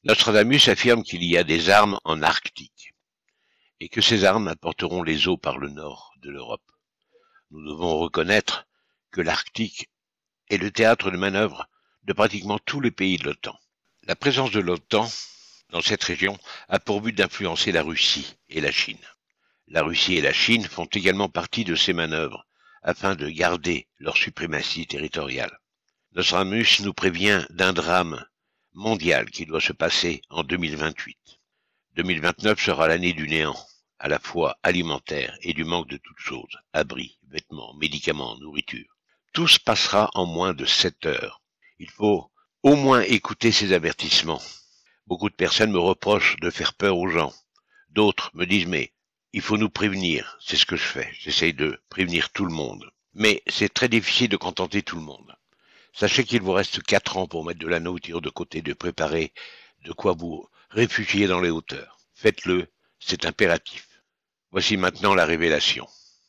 Nostradamus affirme qu'il y a des armes en Arctique et que ces armes apporteront les eaux par le nord de l'Europe. Nous devons reconnaître que l'Arctique est le théâtre de manœuvre de pratiquement tous les pays de l'OTAN. La présence de l'OTAN dans cette région a pour but d'influencer la Russie et la Chine. La Russie et la Chine font également partie de ces manœuvres afin de garder leur suprématie territoriale. Nostradamus nous prévient d'un drame mondial qui doit se passer en 2028. 2029 sera l'année du néant, à la fois alimentaire et du manque de toutes choses, abris, vêtements, médicaments, nourriture. Tout se passera en moins de 7 heures. Il faut au moins écouter ces avertissements. Beaucoup de personnes me reprochent de faire peur aux gens. D'autres me disent, mais il faut nous prévenir. C'est ce que je fais. J'essaye de prévenir tout le monde. Mais c'est très difficile de contenter tout le monde. Sachez qu'il vous reste 4 ans pour mettre de la nourriture de côté, de préparer de quoi vous réfugier dans les hauteurs. Faites-le, c'est impératif. Voici maintenant la révélation.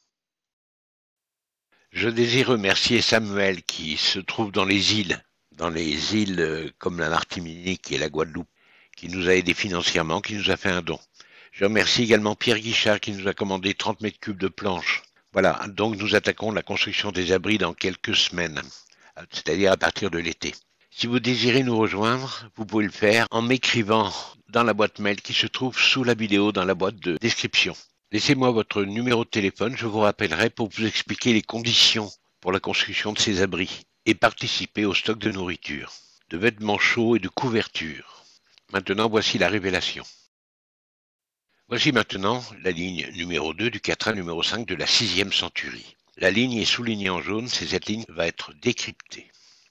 Je désire remercier Samuel qui se trouve dans les îles comme la Martinique et la Guadeloupe, qui nous a aidés financièrement, qui nous a fait un don. Je remercie également Pierre Guichard qui nous a commandé 30 mètres cubes de planches. Voilà, donc nous attaquons la construction des abris dans quelques semaines, c'est-à-dire à partir de l'été. Si vous désirez nous rejoindre, vous pouvez le faire en m'écrivant dans la boîte mail qui se trouve sous la vidéo dans la boîte de description. Laissez-moi votre numéro de téléphone, je vous rappellerai pour vous expliquer les conditions pour la construction de ces abris et participer au stock de nourriture, de vêtements chauds et de couvertures. Maintenant, voici la révélation. Voici maintenant la ligne numéro 2 du quatrain numéro 5 de la 6e centurie. La ligne est soulignée en jaune, cette ligne va être décryptée.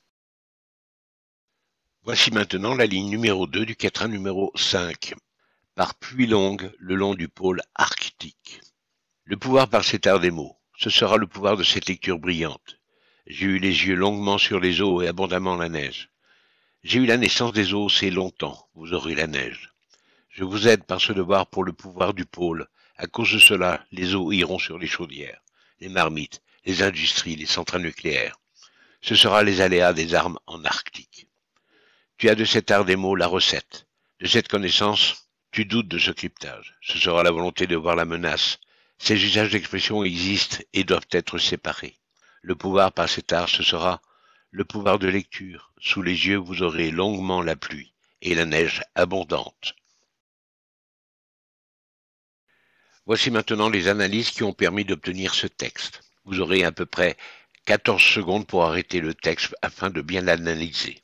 Voici maintenant la ligne numéro 2 du quatrain numéro 5, par pluie longue le long du pôle arctique. Le pouvoir par cet art des mots, ce sera le pouvoir de cette lecture brillante. J'ai eu les yeux longuement sur les eaux et abondamment la neige. J'ai eu la naissance des eaux, c'est longtemps, vous aurez la neige. Je vous aide par ce devoir pour le pouvoir du pôle. À cause de cela, les eaux iront sur les chaudières, les marmites, les industries, les centrales nucléaires. Ce sera les aléas des armes en Arctique. Tu as de cet art des mots la recette. De cette connaissance, tu doutes de ce cryptage. Ce sera la volonté de voir la menace. Ces usages d'expression existent et doivent être séparés. Le pouvoir par cet art, ce sera le pouvoir de lecture. Sous les yeux, vous aurez longuement la pluie et la neige abondante. Voici maintenant les analyses qui ont permis d'obtenir ce texte. Vous aurez à peu près 14 secondes pour arrêter le texte afin de bien l'analyser.